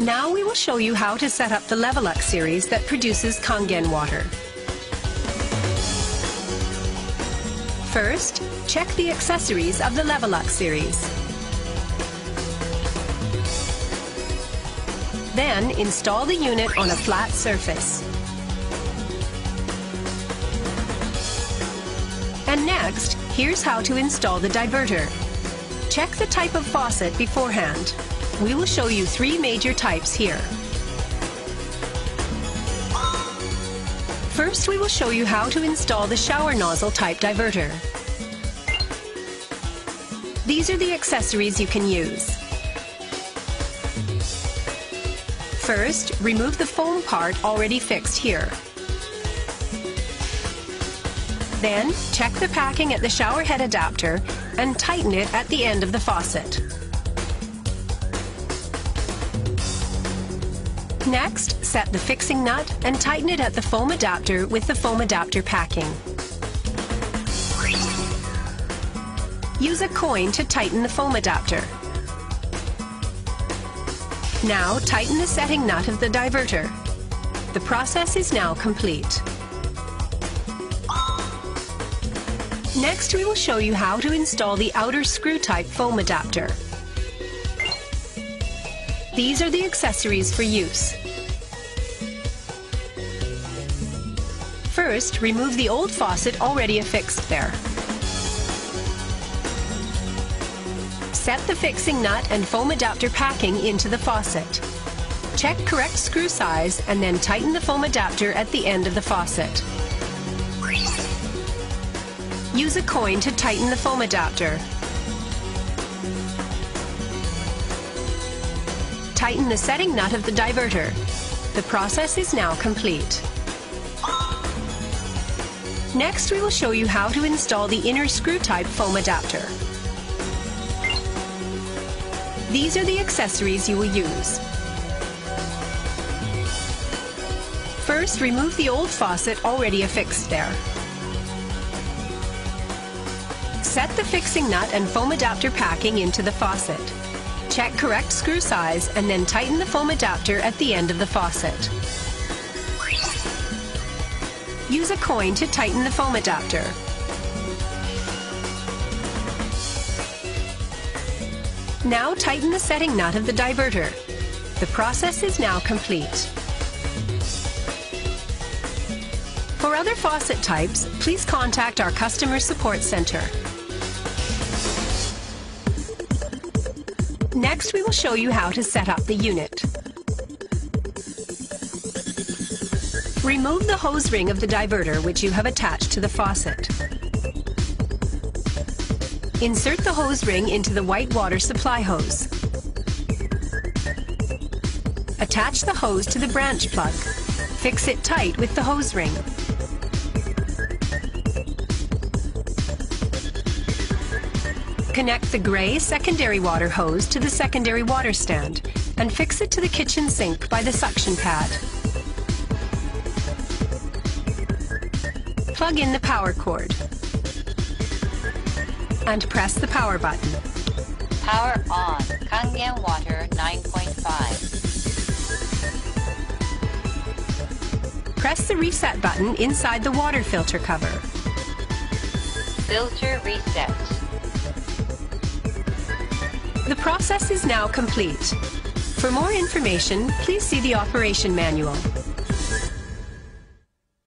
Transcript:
Now we will show you how to set up the Levelux series that produces Kangen water. First, check the accessories of the Levelux series. Then, install the unit on a flat surface. And next, here's how to install the diverter. Check the type of faucet beforehand. We will show you 3 major types here. First, we will show you how to install the shower nozzle type diverter. These are the accessories you can use. First, remove the foam part already fixed here. Then, check the packing at the shower head adapter and tighten it at the end of the faucet. Next, set the fixing nut and tighten it at the foam adapter with the foam adapter packing. Use a coin to tighten the foam adapter. Now, tighten the setting nut of the diverter. The process is now complete. Next, we will show you how to install the outer screw-type foam adapter. These are the accessories for use. First, remove the old faucet already affixed there. Set the fixing nut and foam adapter packing into the faucet. Check correct screw size and then tighten the foam adapter at the end of the faucet. Use a coin to tighten the foam adapter. Tighten the setting nut of the diverter. The process is now complete. Next, we will show you how to install the inner screw-type foam adapter. These are the accessories you will use. First, remove the old faucet already affixed there. Set the fixing nut and foam adapter packing into the faucet. Check correct screw size and then tighten the foam adapter at the end of the faucet. Use a coin to tighten the foam adapter. Now tighten the setting nut of the diverter. The process is now complete. For other faucet types, please contact our customer support center. Next, we will show you how to set up the unit. Remove the hose ring of the diverter which you have attached to the faucet. Insert the hose ring into the white water supply hose. Attach the hose to the branch plug. Fix it tight with the hose ring. Connect the gray secondary water hose to the secondary water stand and fix it to the kitchen sink by the suction pad. Plug in the power cord and press the power button. Power on. Kangen water 9.5. Press the reset button inside the water filter cover. Filter reset. The process is now complete. For more information, please see the operation manual.